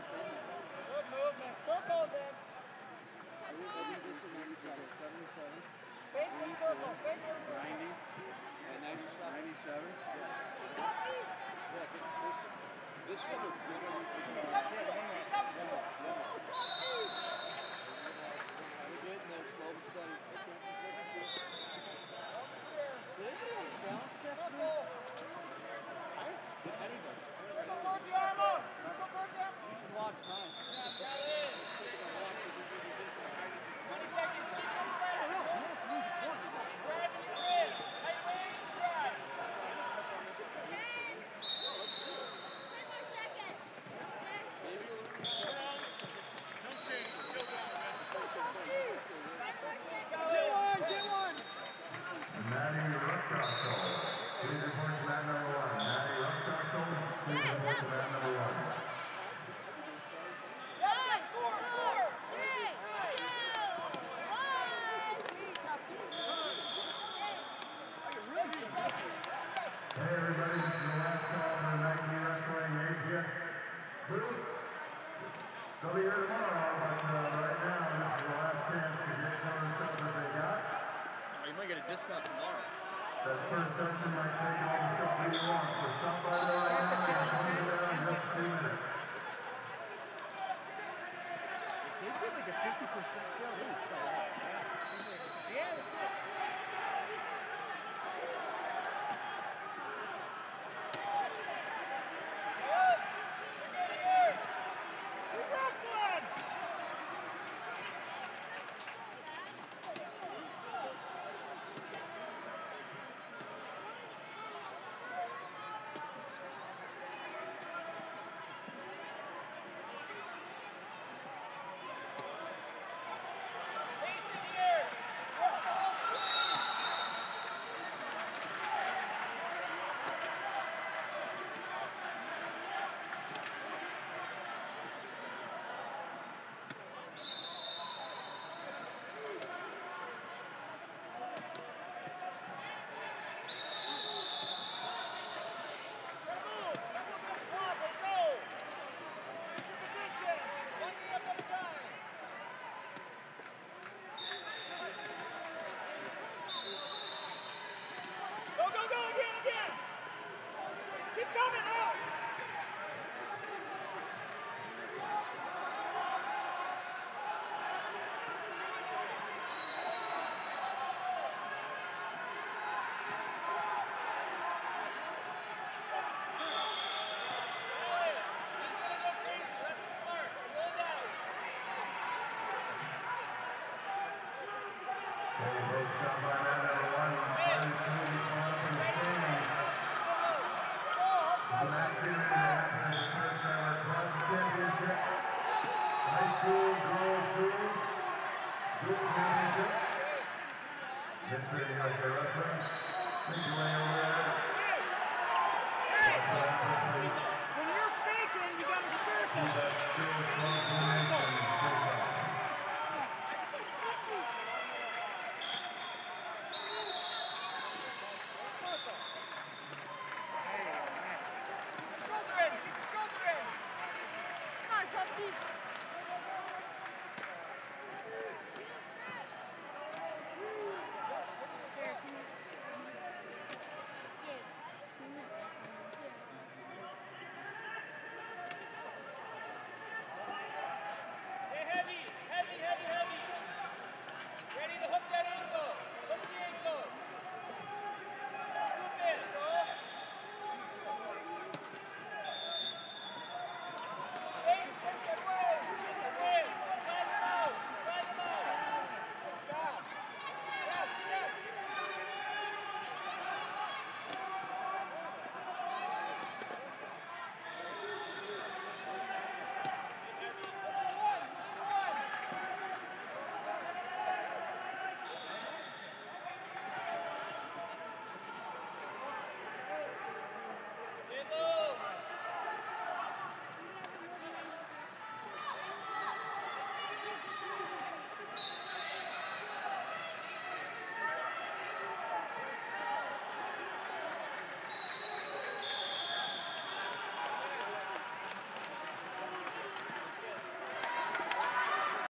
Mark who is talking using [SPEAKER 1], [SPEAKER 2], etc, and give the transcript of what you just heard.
[SPEAKER 1] Good movement. Circle then.
[SPEAKER 2] This is 77.
[SPEAKER 1] Fake the circle. Fake the circle.
[SPEAKER 2] 90. And 97. This one was good. We're getting there, slow and steady. Did anybody have a balance check? Did anybody?
[SPEAKER 1] Circle towards the arm out. Circle towards the arm.
[SPEAKER 2] You just lost time.
[SPEAKER 1] Yeah, got it. 20 seconds. Keep them grabbing. Grabbing your wrist. Tight waist and drive.
[SPEAKER 3] 10 more seconds.
[SPEAKER 1] Don't change. Still going, man.
[SPEAKER 2] Get one!
[SPEAKER 4] Maddie Rucksackle. Please report to mat number 1. Maddie Rucksackle. Please report to mat number 1.
[SPEAKER 3] 5, 4, 3, 2, 1.
[SPEAKER 4] Hey everybody, this is the last call for Nike Wrestling Asia 2. They'll be here tomorrow, but right now this is the last chance to get some of the stuff that they got.
[SPEAKER 2] You might get a discount tomorrow.
[SPEAKER 4] That first section might take all the stuff we want, so stop by there right now and come to there in just a few minutes.
[SPEAKER 2] They did like a 50% sale, they would sell out.
[SPEAKER 1] Yeah, that's good. Keep wrestling! Patient here! Let's go! Get your position! One knee up at a time! Go, go, go! Again! Keep coming! Out!
[SPEAKER 4] Shot by mat number 1. Match in the first ever club championship. High school girls group championship. Victory USA Wrestling. Make your way over there.
[SPEAKER 1] Hey! When you're faking, you gotta circle!